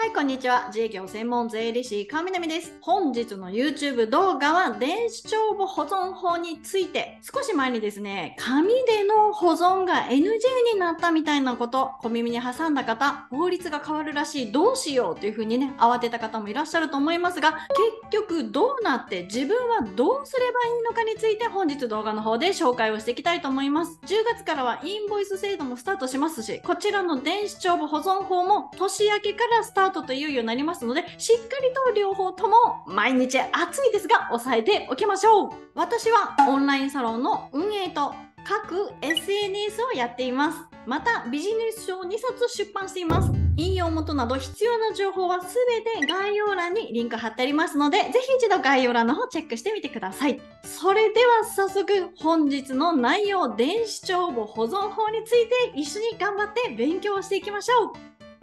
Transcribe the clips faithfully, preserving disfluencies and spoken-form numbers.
い、こんにちは。自営業専門税理士、川南です。本日の YouTube 動画は、電子帳簿保存法について、少し前にですね、紙での保存が エヌジー になったみたいなこと、小耳に挟んだ方、法律が変わるらしい、どうしようというふうにね、慌てた方もいらっしゃると思いますが、結局どうなって自分はどうすればいいのかについて、本日動画の方で紹介をしていきたいと思います。じゅうがつからはインボイス制度もスタートしますし、こちらの電子帳簿保存法も年明けからスタートというようになりますので、しっかりと両方とも毎日暑いですが押さえておきましょう。私はオンラインサロンの運営と各 エスエヌエス をやっています。またビジネス書をにさつ出版しています。引用元など必要な情報はすべて概要欄にリンク貼ってありますので、ぜひ一度概要欄の方チェックしてみてください。それでは早速本日の内容、電子帳簿保存法について一緒に頑張って勉強していきましょう。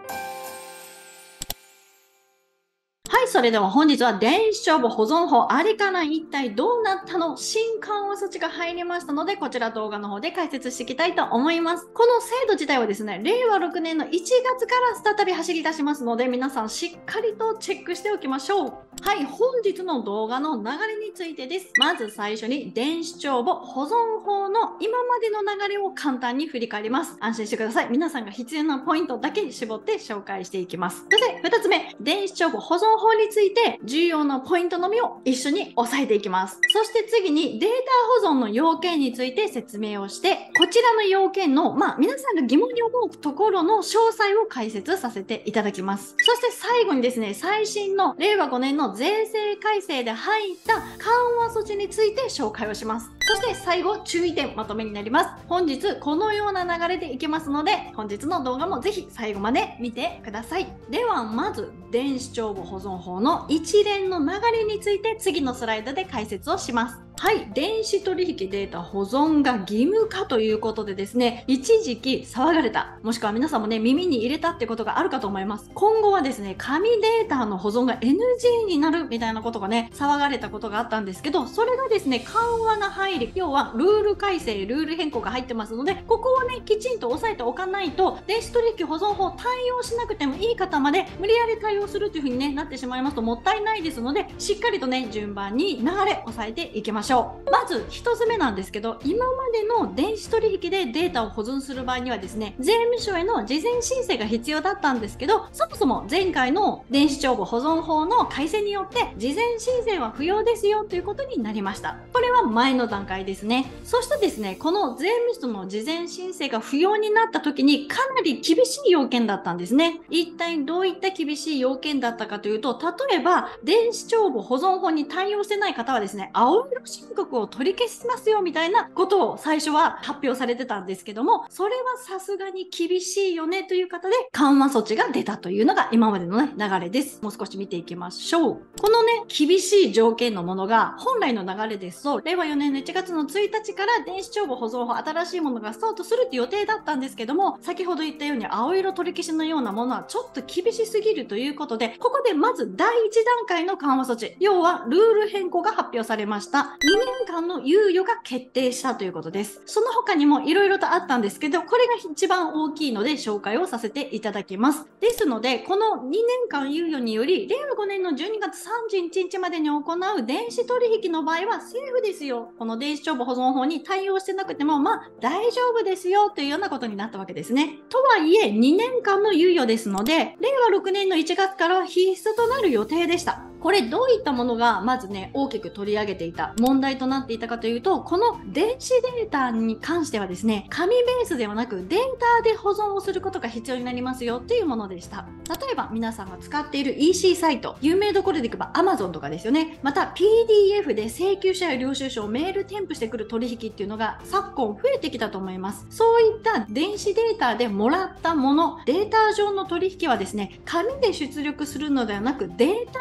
はい、それでは本日は電子帳簿保存法ありから一体どうなったの新緩和措置が入りましたので、こちら動画の方で解説していきたいと思います。この制度自体はですね、れいわろくねんのいちがつから再び走り出しますので、皆さんしっかりとチェックしておきましょう。はい、本日の動画の流れについてです。まず最初に電子帳簿保存法の今までの流れを簡単に振り返ります。安心してください。皆さんが必要なポイントだけ絞って紹介していきます。そしてふたつめ、電子帳簿保存法について重要なポイントのみを一緒に押さえていきます。そして次にデータ保存の要件について説明をして、こちらの要件の、まあ皆さんが疑問に思うところの詳細を解説させていただきます。そして最後にですね、最新のれいわごねんの税制改正で入った緩和措置について紹介をします。そして最後、注意点まとめになります。本日このような流れでいきますので、本日の動画もぜひ最後まで見てください。ではまず電子帳簿保存法の一連の流れについて次のスライドで解説をします。はい、電子取引データ保存が義務化ということでですね、一時期騒がれた、もしくは皆さんもね、耳に入れたってことがあるかと思います。今後はですね、紙データの保存が エヌジー になるみたいなことがね、騒がれたことがあったんですけど、それがですね、緩和が入り、要はルール改正、ルール変更が入ってますので、ここをね、きちんと押さえておかないと、電子取引保存法対応しなくてもいい方まで無理やり対応するという風に、ね、なってしまいますともったいないですので、しっかりとね、順番に流れ押さえていきましょう。まず一つ目なんですけど、今までの電子取引でデータを保存する場合にはですね、税務署への事前申請が必要だったんですけど、そもそも前回の電子帳簿保存法の改正によって事前申請は不要ですよということになりました。これは前の段階ですね。そしてですね、この税務署の事前申請が不要になった時にかなり厳しい要件だったんですね。一体どういった厳しい要件だったかというと、例えば電子帳簿保存法に対応してない方はですね、青色申告を取り消しますよみたいなことを最初は発表されてたんですけども、それはさすがに厳しいよねという方で緩和措置が出たというのが今までの、ね、流れです。もう少し見ていきましょう。このね、厳しい条件のものが本来の流れですと、れいわよねんのいちがつのついたちから電子帳簿保存法新しいものがスタートするって予定だったんですけども、先ほど言ったように青色取り消しのようなものはちょっと厳しすぎるということで、ここでまずだいいち段階の緩和措置、要はルール変更が発表されました。にねんかんの猶予が決定したということです。その他にも色々とあったんですけど、これが一番大きいので紹介をさせていただきます。ですので、このにねんかん猶予により、れいわごねんのじゅうにがつさんじゅういちにちまでに行う電子取引の場合はセーフですよ。この電子帳簿保存法に対応してなくても、まあ大丈夫ですよというようなことになったわけですね。とはいえ、にねんかんの猶予ですので、れいわろくねんのいちがつからは必須となる予定でした。これどういったものがまずね、大きく取り上げていた問題となっていたかというと、この電子データに関してはですね、紙ベースではなくデータで保存をすることが必要になりますよというものでした。例えば皆さんが使っている イーシー サイト、有名どころでいけば Amazon とかですよね。また ピーディーエフ で請求書や領収書をメール添付してくる取引っていうのが昨今増えてきたと思います。そういった電子データでもらったもの、データ上の取引はですね、紙で出力するのではなくデータで保存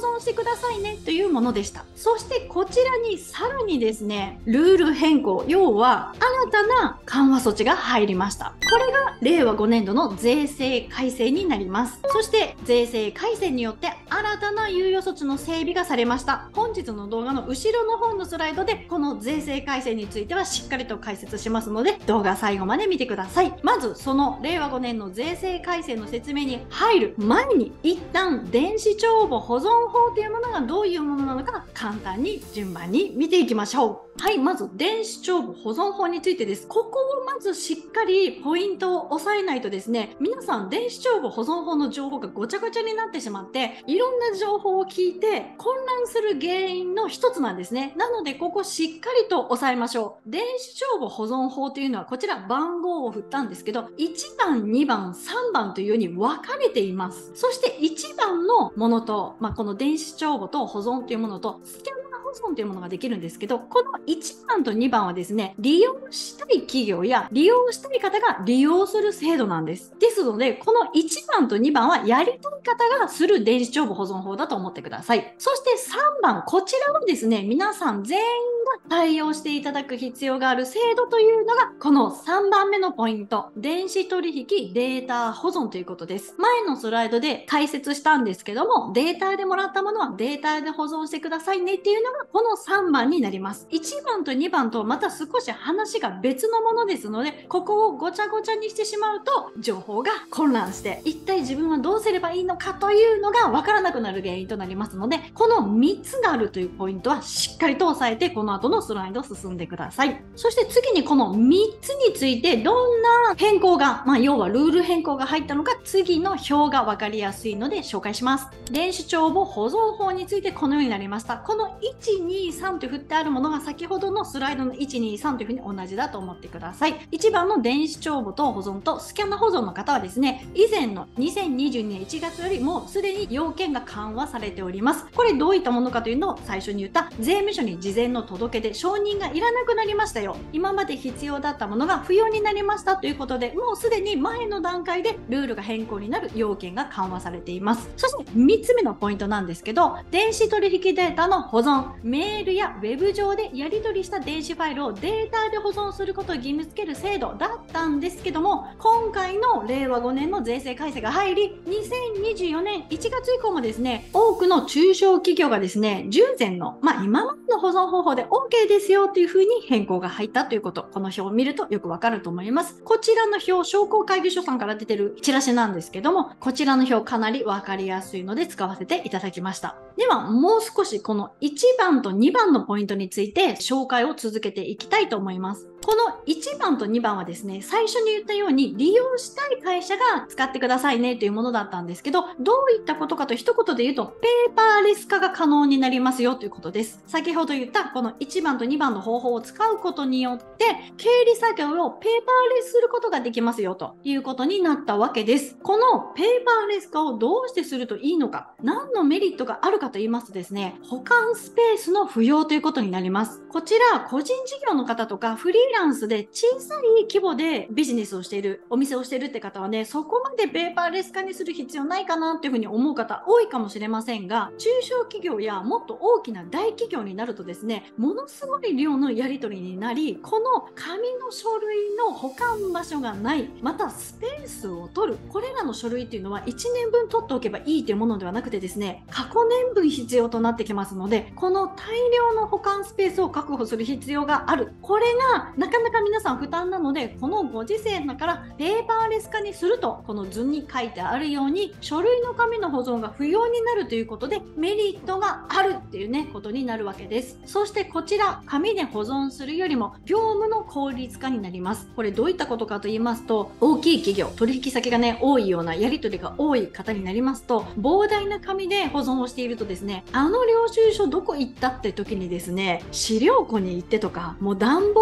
存してくださいねというものでした。そしてこちらにさらにですね、ルール変更、要は新たな緩和措置が入りました。これがれいわごねんどの税制改正になります。そして税制改正によって新たな猶予措置の整備がされました。本日の動画の後ろの方のスライドでこの税制改正についてはしっかりと解説しますので、動画最後まで見てください。まずそのれいわごねんの税制改正の説明に入る前に、一旦電子帳簿保存法というものがどういうものなのか簡単に順番に見ていきましょう。はい、まず電子帳簿保存法についてです。ここをまずしっかりポイントを押さえないとですね、皆さん電子帳簿保存法の情報がごちゃごちゃになってしまって、いろんな情報を聞いて混乱する原因の一つなんですね。なのでここしっかりと押さえましょう。電子帳簿保存法というのはこちら番号を振ったんですけど、いちばん、にばん、さんばんというように分かれています。そしていちばんのものと、まあ、この電子帳簿と保存というものとスキャン保存というものができるんですけど、このいちばんとにばんはですね、利用したい企業や利用したい方が利用する制度なんです。ですので、このいちばんとにばんはやりたい方がする電子帳簿保存法だと思ってください。そしてさんばん、こちらはですね、皆さん全員が対応していただく必要がある制度というのが、このさんばんめのポイント、電子取引データ保存ということです。前のスライドで解説したんですけども、データでもらったものはデータで保存してくださいねっていうのがこのさんばんになります。いちばんとにばんとまた少し話が別のものですので、ここをごちゃごちゃにしてしまうと情報が混乱して、一体自分はどうすればいいのかというのがわからなくなる原因となりますので、このみっつがあるというポイントはしっかりと押さえて、この後のスライドを進んでください。そして次にこのみっつについてどんな変更が、まあ要はルール変更が入ったのか、次の表がわかりやすいので紹介します。電子帳簿保存法についてこのようになりました。このいち、に、さんと振ってあるものが先ほどのスライドのいち、に、さんというふうに同じだと思ってください。いちばんの電子帳簿と保存とスキャナ保存の方はですね、以前のにせんにじゅうにねんいちがつよりもすでに要件が緩和されております。これどういったものかというのを最初に言った税務署に事前の届け出承認がいらなくなりましたよ。今まで必要だったものが不要になりましたということで、もうすでに前の段階でルールが変更になる要件が緩和されています。そしてみっつめのポイントなんですけど、電子取引データの保存、メールやウェブ上でやり取りした電子ファイルをデータで保存することを義務付ける制度だったんですけども、今回のれいわごねんの税制改正が入り、にせんにじゅうよねんいちがつ以降もですね、多くの中小企業がですね、従前の、まあ今までの保存方法で OK ですよというふうに変更が入ったということ、この表を見るとよくわかると思います。こちらの表、商工会議所さんから出てるチラシなんですけども、こちらの表かなりわかりやすいので使わせていただきました。では、もう少しこのいちばんとにばんのポイントについて紹介を続けていきたいと思います。このいちばんとにばんはですね、最初に言ったように利用したい会社が使ってくださいねというものだったんですけど、どういったことかと一言で言うと、ペーパーレス化が可能になりますよということです。先ほど言ったこのいちばんとにばんの方法を使うことによって、経理作業をペーパーレスすることができますよということになったわけです。このペーパーレス化をどうしてするといいのか、何のメリットがあるかと言いますとですね、保管スペースの不要ということになります。こちら、個人事業の方とかフリーランスで小さい規模でビジネスをしている、お店をしているって方はね、そこまでペーパーレス化にする必要ないかなっていうふうに思う方多いかもしれませんが、中小企業やもっと大きな大企業になるとですね、ものすごい量のやり取りになり、この紙の書類の保管場所がない、またスペースを取る、これらの書類っていうのはいちねんぶん取っておけばいいというものではなくてですね、過去年分必要となってきますので、この大量の保管スペースを確保する必要がある。これがなかなか皆さん負担なので、このご時世だからペーパーレス化にすると、この図に書いてあるように書類の紙の保存が不要になるということでメリットがあるっていうねことになるわけです。そしてこちら、紙で保存するよりも業務の効率化になります。これどういったことかと言いますと、大きい企業、取引先がね多いような、やり取りが多い方になりますと、膨大な紙で保存をしているとですね、あの領収書どこ行ったって時にですね、資料庫に行ってとか、もう段ボールを引っ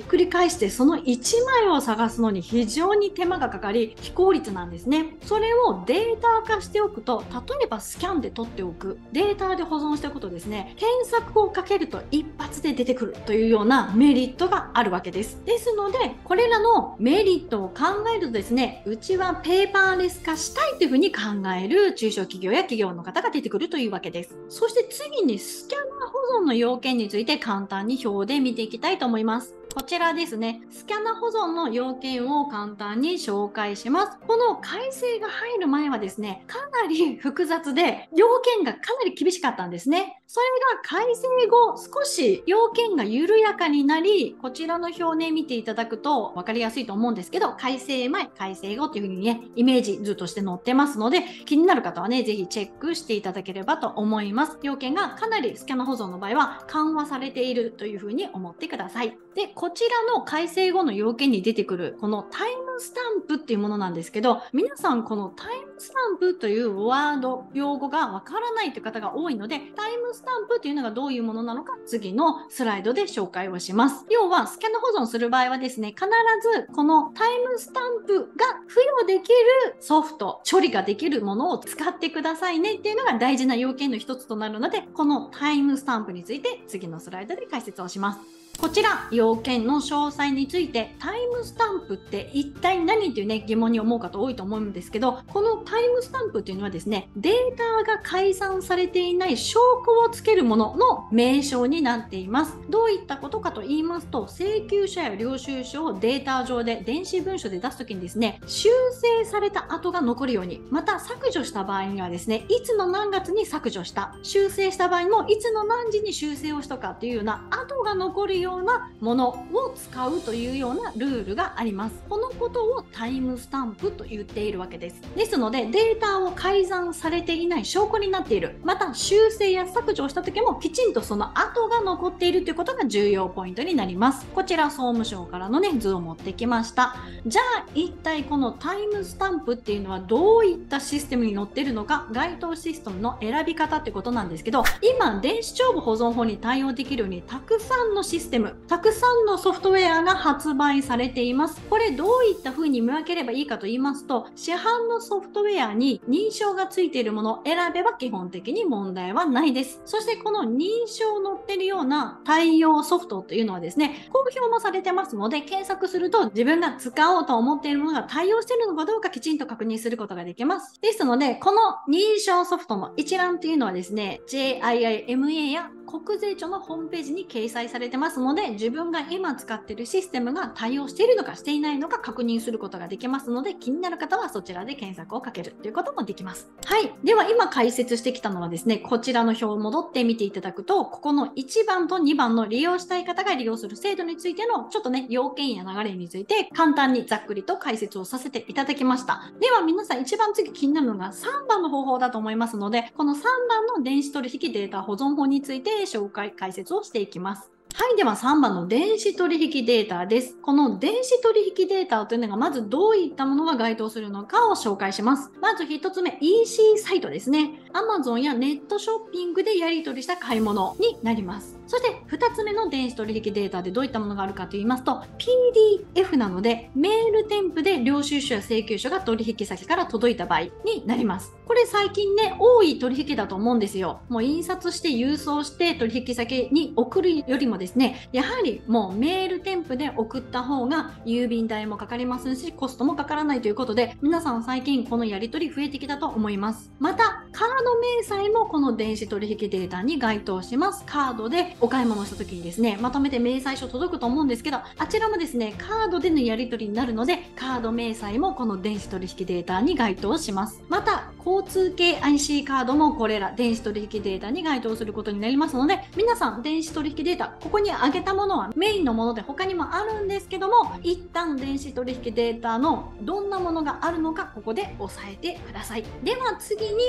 っくり返してそのいちまいを探すのに非常に手間がかかり非効率なんですね。それをデータ化しておくと、例えばスキャンで取っておく、データで保存しておくとですね、検索をかけると一発で出てくるというようなメリットがあるわけです。ですので、これらのメリットを考えるとですね、うちはペーパーレス化したいというふうに考える中小企業や企業の方が出てくるというわけです。そして次にスキャナー保存の要件について簡単に表で見ていきたいと思います。こちらですね。スキャナ保存の要件を簡単に紹介します。この改正が入る前はですね、かなり複雑で、要件がかなり厳しかったんですね。それが改正後、少し要件が緩やかになり、こちらの表ね、見ていただくと分かりやすいと思うんですけど、改正前、改正後というふうにね、イメージ図として載ってますので、気になる方はね、ぜひチェックしていただければと思います。要件がかなりスキャナ保存の場合は緩和されているというふうに思ってください。で、こちらの改正後の要件に出てくるこのタイムスタンプっていうものなんですけど、皆さんこのタイムスタンプというワード、用語がわからないという方が多いので、タイムスタンプというのがどういうものなのか次のスライドで紹介をします。要はスキャナ保存する場合はですね、必ずこのタイムスタンプが付与できるソフト、処理ができるものを使ってくださいねっていうのが大事な要件の一つとなるので、このタイムスタンプについて次のスライドで解説をします。こちら、要件の詳細について、タイムスタンプって一体何というね、疑問に思う方多いと思うんですけど、このタイムスタンプっていうのはですね、データが改ざんされていない証拠をつけるものの名称になっています。どういったことかと言いますと、請求書や領収書をデータ上で電子文書で出すときにですね、修正された跡が残るように、また削除した場合にはですね、いつの何月に削除した、修正した場合もいつの何時に修正をしたかっていうような跡が残るようなものを使うというようなルールがあります。このことをタイムスタンプと言っているわけです。ですので、データを改ざんされていない証拠になっている、また修正や削除をした時もきちんとその跡が残っているということが重要ポイントになります。こちら総務省からのね、図を持ってきました。じゃあ一体このタイムスタンプっていうのはどういったシステムに載っているのか、該当システムの選び方ってことなんですけど、今電子帳簿保存法に対応できるようにたくさんのシステム、たくさんのソフトウェアが発売されています。これどういった風に見分ければいいかと言いますと、市販のソフトウェアに認証がついているものを選べば基本的に問題はないです。そしてこの認証載ってるような対応ソフトというのはですね、公表もされてますので、検索すると自分が使おうと思っているものが対応しているのかどうかきちんと確認することができます。ですので、この認証ソフトの一覧というのはですね、ジェイアイアイエムエー や国税庁のホームページに掲載されてますので、自分が今使っているシステムが対応しているのかしていないのか確認することができますので、気になる方はそちらで検索をかけるということもできます。はい。では今解説してきたのはですね、こちらの表を戻って見ていただくと、ここのいちばんとにばんの利用したい方が利用する制度についてのちょっとね、要件や流れについて簡単にざっくりと解説をさせていただきました。では皆さん一番次気になるのがさんばんの方法だと思いますので、このさんばんの電子取引データ保存法について紹介、解説をしていきます。はい。ではさんばんの電子取引データです。この電子取引データというのがまずどういったものが該当するのかを紹介します。まずひとつめ、イーシー サイトですね。Amazon やネットショッピングでやり取りした買い物になります。そしてふたつめの電子取引データでどういったものがあるかと言いますと、ピーディーエフ なのでメール添付で領収書や請求書が取引先から届いた場合になります。これ最近ね、多い取引だと思うんですよ。もう印刷して郵送して取引先に送るよりもですね、やはりもうメール添付で送った方が郵便代もかかりますし、コストもかからないということで、皆さん最近このやり取り増えてきたと思います。また、カード明細もこの電子取引データに該当します。カードでお買い物した時にですね、まとめて明細書届くと思うんですけど、あちらもですね、カードでのやり取りになるので、カード明細もこの電子取引データに該当します。また、交通系 アイシー カードもこれら電子取引データに該当することになりますので、皆さん電子取引データ、ここに挙げたものはメインのもので他にもあるんですけども、一旦電子取引データのどんなものがあるのかここで押さえてください。では次に電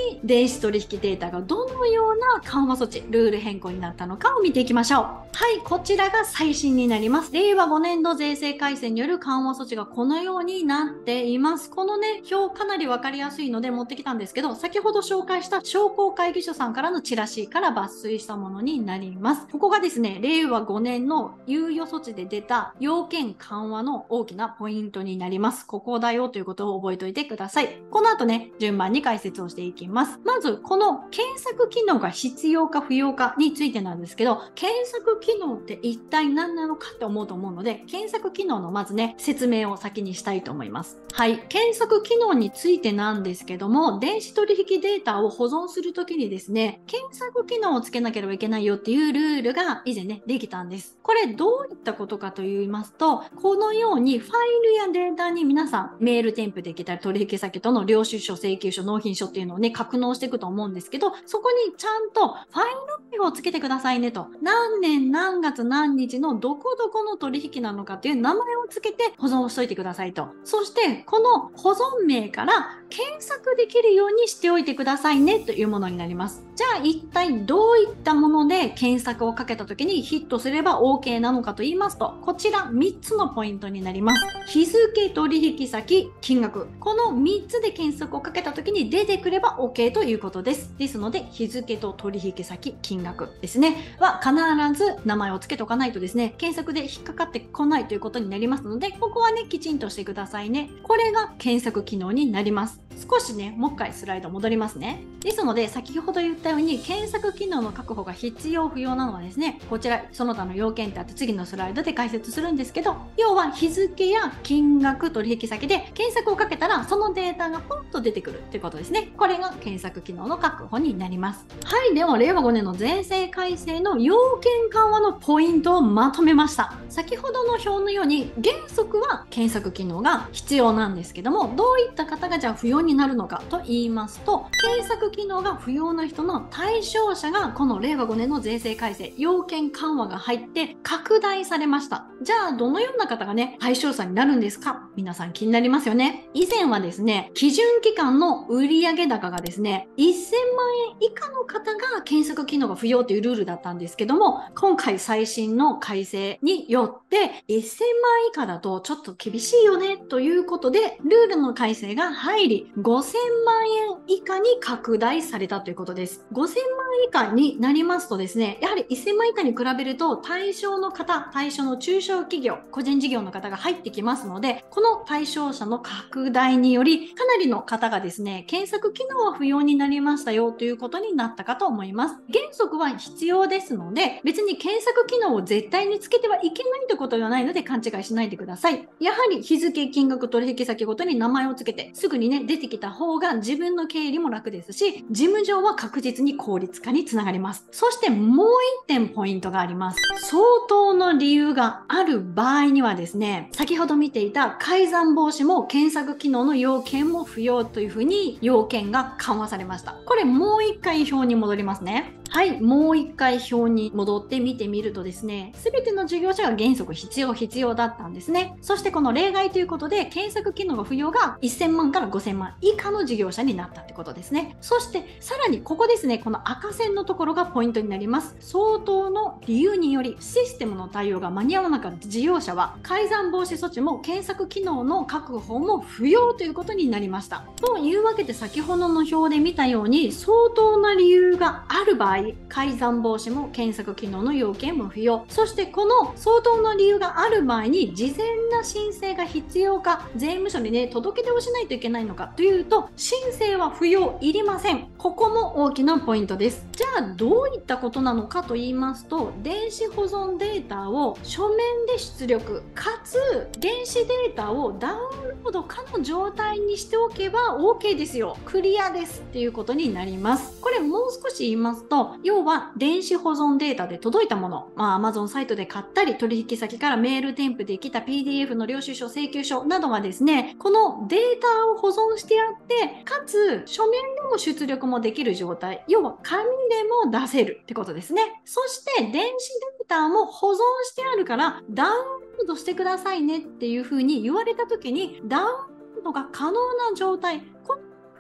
電子取引データがどのような緩和措置、ルール変更になったのかを見ていきましょう。はい、こちらが最新になります。れいわごねん度税制改正による緩和措置がこのようになっています。このね、表かなりわかりやすいので持ってきたんですけど、先ほど紹介した商工会議所さんからのチラシから抜粋したものになります。ここがですね、れいわごねんの猶予措置で出た要件緩和の大きなポイントになります。ここだよということを覚えておいてください。この後ね、順番に解説をしていきます。まず、この検索機能が必要か不要かについてなんですけど、検索機能って一体何なのかって思うと思うので、検索機能のまずね、説明を先にしたいと思います。はい。検索機能についてなんですけども、電子取引データを保存するときにですね、検索機能をつけなければいけないよっていうルールが以前ね、できたんです。これどういったことかと言いますと、このようにファイルやデータに皆さんメール添付できたり、取引先との領収書、請求書、納品書っていうのをね、格納していくと思うんですけど、そこにちゃんとファイル名をつけてくださいねと。何年何月何日のどこどこの取引なのかっていう名前をつけて保存しといてくださいと。そして、この保存名から検索できるようにしておいてくださいねというものになります。じゃあ一体どういったもので検索をかけた時にヒットすれば OK なのかと言いますと、こちらみっつのポイントになります。日付、取引先、金額。このみっつで検索をかけた時に出てくれば OK ということです。ですので、日付と取引先、金額ですね。は必ず名前を付けておかないとですね、検索で引っかかってこないということになりますので、ここはね、きちんとしてくださいね。これが検索機能になります。少しね、もう一回スライド戻りますね。ですので、先ほど言ったように、検索機能の確保が必要不要なのはですね、こちら、その他の要件ってあって次のスライドで解説するんですけど、要は日付や金額、取引先で検索をかけたら、そのデータがポンと出てくるっていうことですね。これが検索機能の確保になります。はい、では、れいわごねんの税制改正の要件緩和のポイントをまとめました。先ほどの表のように、原則は検索機能が必要なんですけども、どういった方がじゃあ不要になるのかと言いますと、検索機能が不要な人の対象者がこのれいわごねんの税制改正、要件緩和が入って拡大されました。じゃあ、どのような方がね、対象者になるんですか？皆さん気になりますよね。以前はですね、基準期間の売上高がですね、せんまんえん以下の方が検索機能が不要というルールだったんですけども、今回最新の改正によってせんまんえん以下だとちょっと厳しいよねということで、ルールの改正が入り、ごせんまんえん以下に拡大されたということです。ごせんまんえん以下になりますとですね、やはりせんまんえん以下に比べると対象の方、対象の中小企業、個人事業の方が入ってきますので、この対象者の拡大により、かなりの方がですね、検索機能は不要になりましたよということになったかと思います。原則は必要ですので、別に検索機能を絶対につけてはいけないということではないので勘違いしないでください。やはり日付、金額、取引先ごとに名前をつけて、すぐにね、出てきた方が自分の経理も楽ですし、事務上は確実に効率化につながります。そしてもう一点ポイントがあります。相当の理由がある場合にはですね、先ほど見ていた改ざん防止も検索機能の要件も不要というふうに要件が緩和されました。これもう一回表に戻りますね。はい、もう一回表に戻って見てみるとですね、すべての事業者が原則必要必要だったんですね。そしてこの例外ということで、検索機能が不要がせんまんからごせんまん以下の事業者になったってことですね。そしてさらにここですね、この赤線のところがポイントになります。相当の理由によりシステムの対応が間に合わなかった事業者は、改ざん防止措置も検索機能の確保も不要ということになりました。というわけで先ほどの表で見たように、相当な理由がある場合、改ざん防止も検索機能の要件も不要。そしてこの相当な理由がある場合に事前な申請が必要か、税務署にね、届け出をしないといけないのかというと、申請は不要、いりません。ここも大きなポイントです。じゃあどういったことなのかと言いますと、電子保存データを書面で出力、かつ電子データをダウンロード可の状態にしておけば OK ですよ。クリアですっていうことになります。これもう少し言いますと、要は電子保存データで届いたもの、まあ Amazon サイトで買ったり、取引先からメール添付できた ピーディーエフ の領収書、請求書などはですね、このデータを保存してあって、かつ書面でも出力もできる状態、要は紙でも出せるってことですね。そして電子データも保存してあるからダウンロードしてくださいねっていう風に言われた時に、ダウンロードが可能な状態、この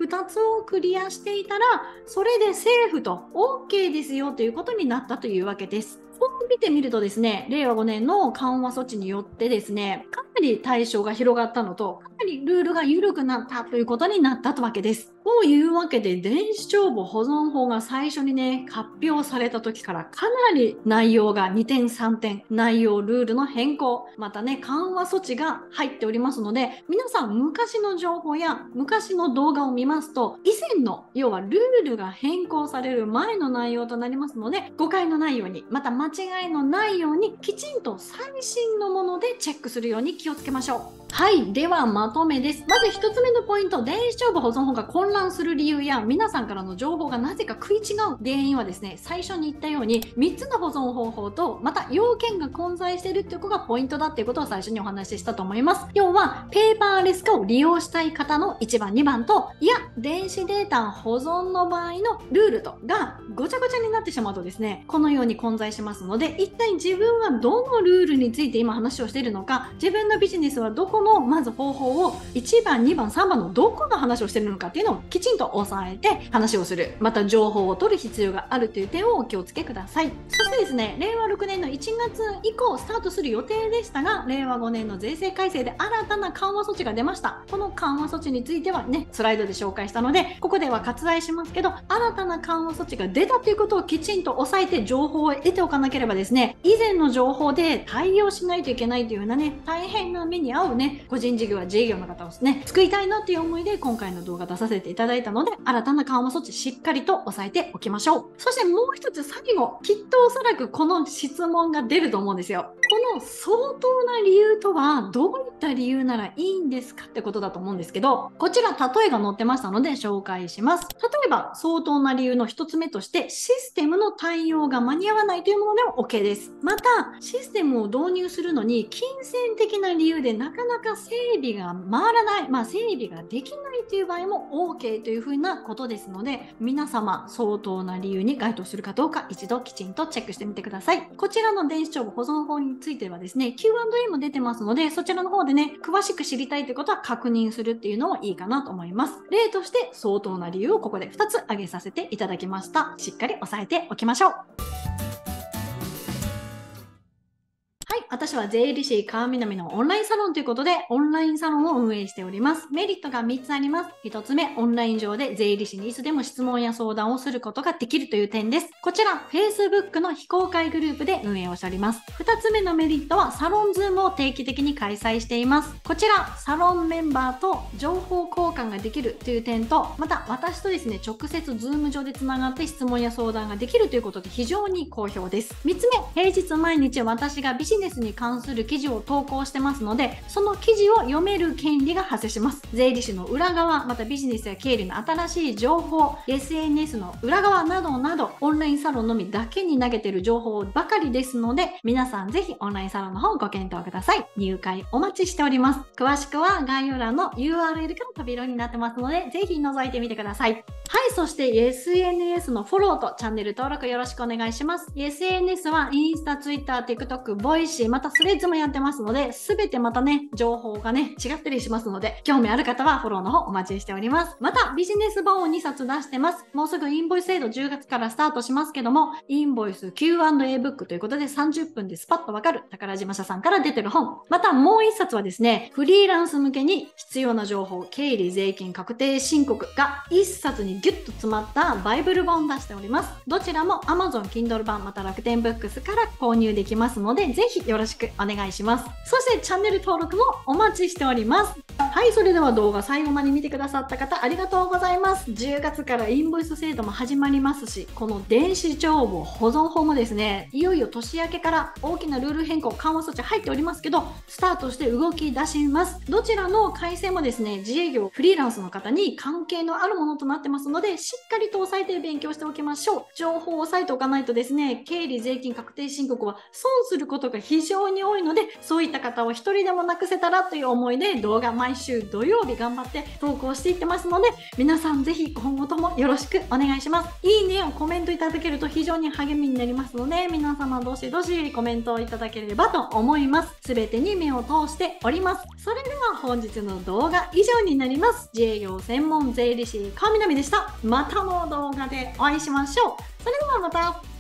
ふたつをクリアしていたら、それでセーフと オーケー ですよということになったというわけです。こう見てみるとですね、れいわごねんの緩和措置によってですね、かなり対象が広がったのと、かなりルールが緩くなったということになったわけです。というわけで、電子帳簿保存法が最初にね、発表された時からかなり内容がにてんさんてん、内容、ルールの変更、またね、緩和措置が入っておりますので、皆さん昔の情報や昔の動画を見ますと、以前の、要はルールが変更される前の内容となりますので、誤解のないように、また間違いのないように、きちんと最新のものでチェックするように気をつけましょう。はい。では、まとめです。まずひとつめのポイント、電子帳簿保存法が混乱する理由や、皆さんからの情報がなぜか食い違う原因はですね、最初に言ったように、みっつの保存方法と、また要件が混在しているっていうことがポイントだっていうことを最初にお話ししたと思います。要は、ペーパーレス化を利用したい方のいちばん、にばんと、いや、電子データ保存の場合のルールとがごちゃごちゃになってしまうとですね、このように混在しますので、一体自分はどのルールについて今話をしているのか、自分のビジネスはどこのまず方法をいちばん、にばん、さんばんのどこの話をしているのかっていうのをきちんと押さえて話をする。また情報を取る必要があるという点をお気をつけください。そしてですね、れいわろくねんのいちがつ以降スタートする予定でしたが、れいわごねんの税制改正で新たな緩和措置が出ました。この緩和措置についてはね、スライドで紹介したので、ここでは割愛しますけど、新たな緩和措置が出たということをきちんと押さえて情報を得ておかなければですね、以前の情報で対応しないといけないというようなね、大変な目に遭うね、個人事業や自営業の方をね、救いたいなっていう思いで今回の動画出させていただいたので、新たな緩和措置しっかりと押さえておきましょう。そしてもう一つ最後、きっとおそらくこの質問が出ると思うんですよ。この相当な理由とはどういった理由ならいいんですかってことだと思うんですけど、こちら例えが載ってましたので紹介します。例えば相当な理由の一つ目としてシステムの対応が間に合わないというものでも OK です。またシステムを導入するのに金銭的な理由でなかなか整備が回らない、まあ整備ができないという場合も OK というふうなことですので、皆様相当な理由に該当するかどうか一度きちんとチェックしてみてください。こちらの電子帳簿保存法についてはですね、キューアンドエー も出てますので、そちらの方でね、詳しく知りたいということは確認するっていうのもいいかなと思います。例として相当な理由をここでふたつ挙げさせていただきました。しっかり押さえておきましょう。はい。私は税理士川南のオンラインサロンということで、オンラインサロンを運営しております。メリットがみっつあります。ひとつめ、オンライン上で税理士にいつでも質問や相談をすることができるという点です。こちら、Facebook の非公開グループで運営をしております。ふたつめのメリットは、サロンズームを定期的に開催しています。こちら、サロンメンバーと情報交換ができるという点と、また私とですね、直接ズーム上でつながって質問や相談ができるということで非常に好評です。みっつめ、平日毎日私がビジネスビジネスに関する記事を投稿してますので、その記事を読める権利が発生します。税理士の裏側、またビジネスや経理の新しい情報、エスエヌエス の裏側などなど、オンラインサロンのみだけに投げている情報ばかりですので、皆さんぜひオンラインサロンの方をご検討ください。入会お待ちしております。詳しくは概要欄の ユーアールエル から飛び色になってますので、ぜひ覗いてみてください。はい、そして エスエヌエス のフォローとチャンネル登録よろしくお願いします。エスエヌエス はインスタ、ツイッター、TikTok、ボイシー、またスレッズもやってますので、すべてまたね、情報がね、違ったりしますので、興味ある方はフォローの方お待ちしております。また、ビジネス本をにさつ出してます。もうすぐインボイス制度じゅうがつからスタートしますけども、インボイス キューアンドエー ブックということでさんじゅっぷんでスパッとわかる宝島社さんから出てる本。またもういっさつはですね、フリーランス向けに必要な情報、経理、税金、確定申告がいっさつにギュッと詰まったバイブル本を出しております。どちらも Amazon Kindle 版また楽天ブックスから購入できますので、ぜひよろしくお願いします。そしてチャンネル登録もお待ちしております。はい、それでは動画最後まで見てくださった方ありがとうございます。じゅうがつからインボイス制度も始まりますし、この電子帳簿保存法もですね、いよいよ年明けから大きなルール変更緩和措置入っておりますけど、スタートして動き出します。どちらの改正もですね、自営業フリーランスの方に関係のあるものとなってますので、しっかりと押さえて勉強しておきましょう。情報を押さえておかないとですね、経理、税金、確定申告は損することが非常に多いので、そういった方を一人でもなくせたらという思いで動画毎週週土曜日頑張って投稿していってますので、皆さんぜひ今後ともよろしくお願いします。いいねをコメントいただけると非常に励みになりますので、皆様どしどしコメントをいただければと思います。すべてに目を通しております。それでは本日の動画以上になります。自営業専門税理士川南でした。またの動画でお会いしましょう。それではまた。